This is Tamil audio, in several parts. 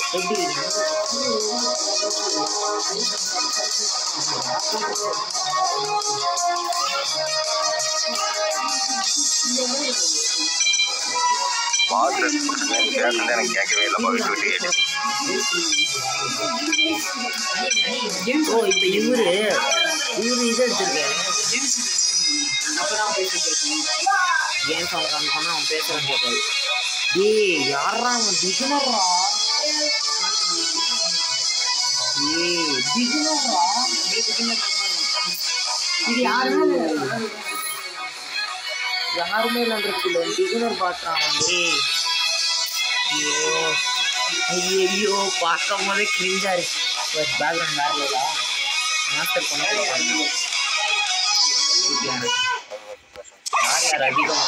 எப்படி எனக்கு கேட்கவே இல்லைப்பா விட்டு விட்டு. ஓ இப்போ இவரு இது எடுத்திருக்காரு ஏன் சொல்றான்னு சொன்னா அவன் பேசுறான்னு கேட்காது. ஏய் யாரா அவன் பிகினர்ரா? ஏய் பிகினர்ரா? இது யாருமே இல்லைன்றது பிகினர் பாக்குறான். ஏய் ஐயோ ஐயோ பார்க்கும் போதே கிரிஞ்சா இருக்கு. பேக்ரவுண்ட் வேறலா மாஸ்டர் பண்ண யார் அதிகம்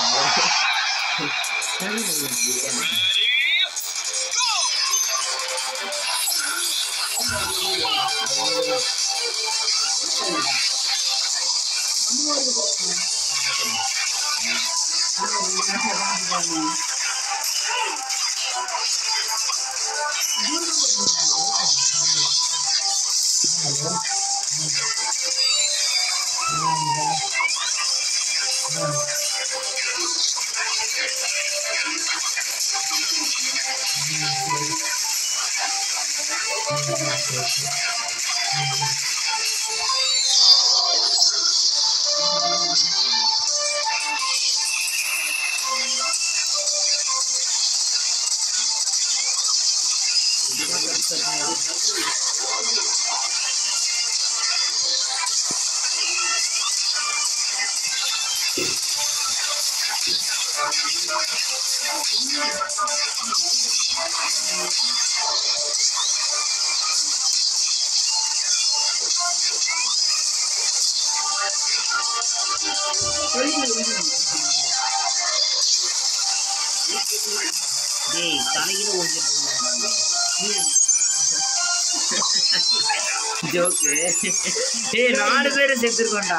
ஜோக்கு. ஏய் 4 பேரை செத்துருக்கோண்டா.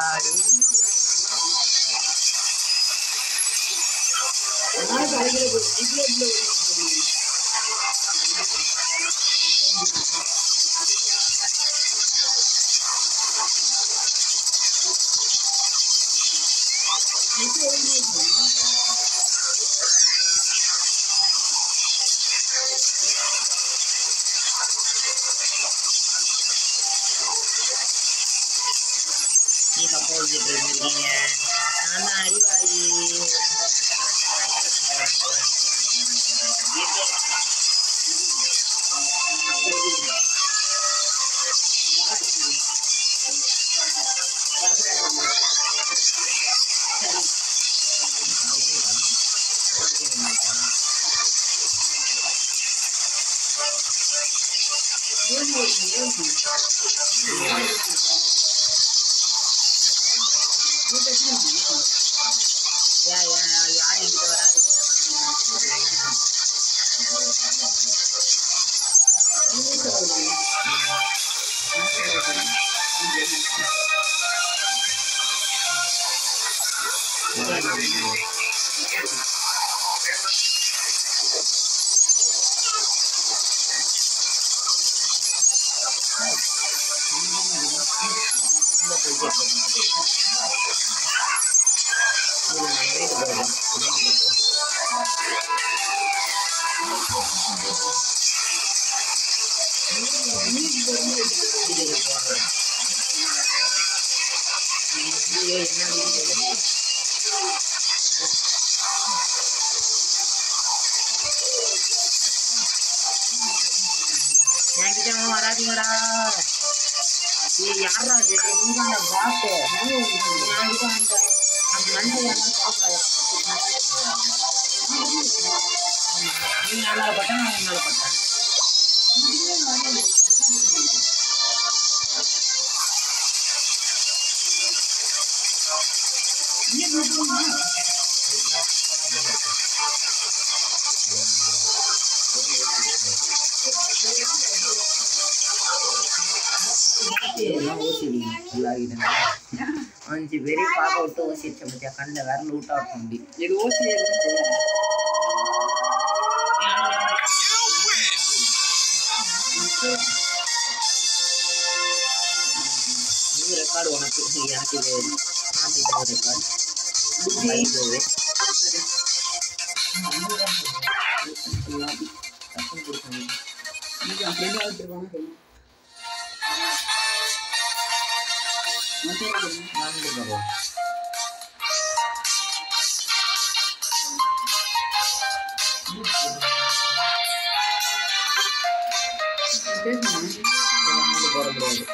நீ தப்பா வச்சுட்டு இருந்திருக்கீங்க. நான் தான் அறிவாளி. யாரும் என்கிட்ட வராதுங்க. என்கிட்ட வராதீங்கடா. யாரா நீங்க பாட்டு என்கிட்ட அந்த நன்றி எல்லாம் சாப்பிடாதா. நீ மேல பட்டேன், நான் மேல பட்டேன். அஞ்சு பேரை பார்க்க விட்டு ஓசிச்ச பத்தியா கண்ணில் வேற லூட் அவுட் பண்ணி இது ஓசி நீ ரெக்கார்டு உனக்கு எனக்கு இது ரெக்கார்டு போட முடியாது.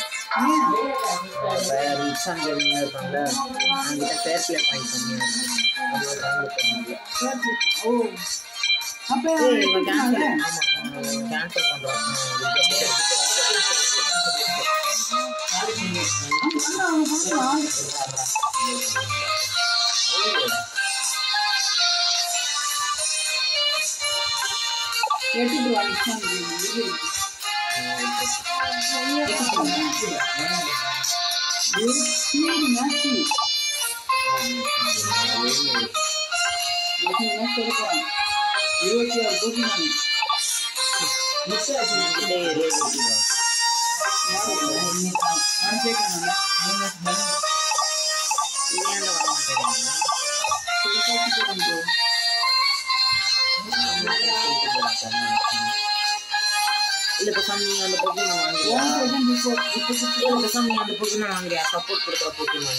ரிக்ஸான் கேமிங் இருப்பாங்க அவங்ககிட்ட ஃபேர் பிளே பாயிண்ட் கம்மியாக இருக்கும். கேன்சல் பண்ணுறோம். எடுத்துட்டு வா ரிக்ஸான் கேமிங் இல்லை பேசாம நீ அந்த பொக்கிமான் வாங்குறியா? பேசாம நீ அந்த பொக்கிமான் வாங்குறியா? சப்போர்ட் கொடுக்குற பொக்கிமான்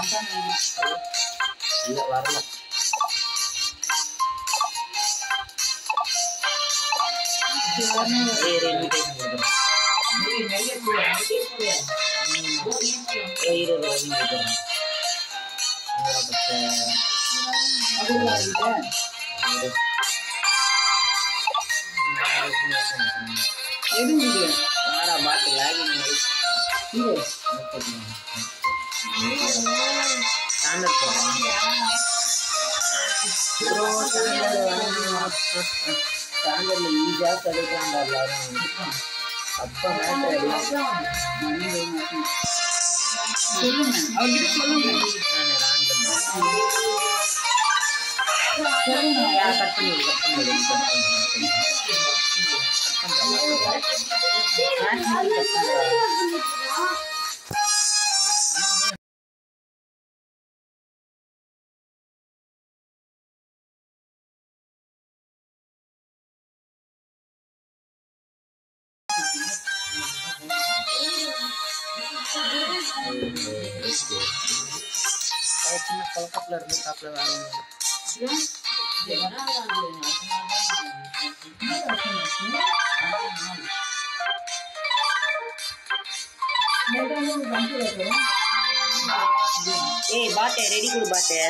இல்லை வரல. இன்விடேஷன் கொடுக்குறேன். 20 கொடுக்குறேன். வாடா பாட்டு லாகிங் ஸ்டாண்டர்ட் ஸ்டாண்டர்ட்ல ஈஸியாக கிடைக்கிறாங்க எல்லாரும். அப்போ மேட்ரு எல்லாம் கட் பண்ணி சின்ன குழப்பத்தில் இருந்து சாப்பிட வேற ஏய் பாட்டே ரெடி கொடு பாட்டே.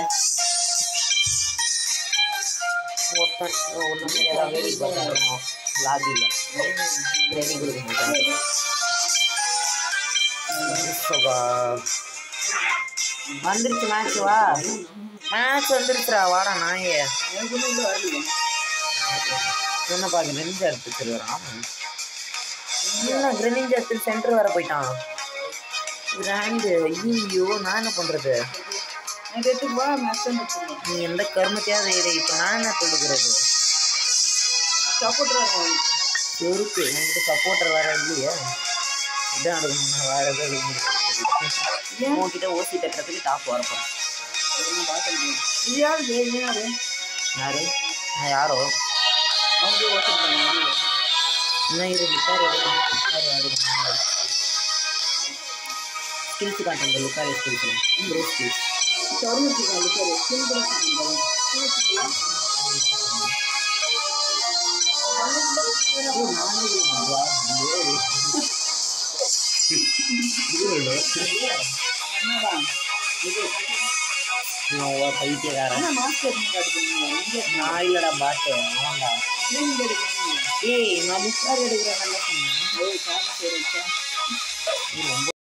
ஒன்று ஏதாவது ரெடி பண்ணுறோம் லாபியில் ரெடி கொடுக்க மாட்டேன். வந்துருச்சு மேட்ச். வா மேட்ச் வந்துருச்சுடா வாடா நாயே. என்ன பாக்க கிரெனிஞ்சா எடுத்துருவான். என்ன கிரெனிஞ்சா எடுத்து சென்டர் வர போயிட்டான். கிராண்டு ஐயோ நான் என்ன பண்றது? நீ எந்த கர்மத்தையாவது இரு. இப்போ நான் என்ன கொடுக்குறது? செருக்கு என்கிட்ட சப்போர்ட்டர் வேற இல்லையே. இதான் எடுக்கணும் வேற எதாவது எடுக்க முடியாது. உங்ககிட்ட ஓசி தட்டுறதுக்கு டாப் வரப்போம். யாரு யாரோ இன்னும் ஸ்கில்ஸ் காட்டுங்க. லுக்காரி ஸ்கில்ஸ் ப்ரோ ஸ்கில்ஸ் பைத்தியக்காரன். நான் இல்லடா பாட்டு ஆமாண்டா. ஏய் நான் லுக்காரி எடுக்கிறேன். நல்லா சொன்னேன். ரொம்ப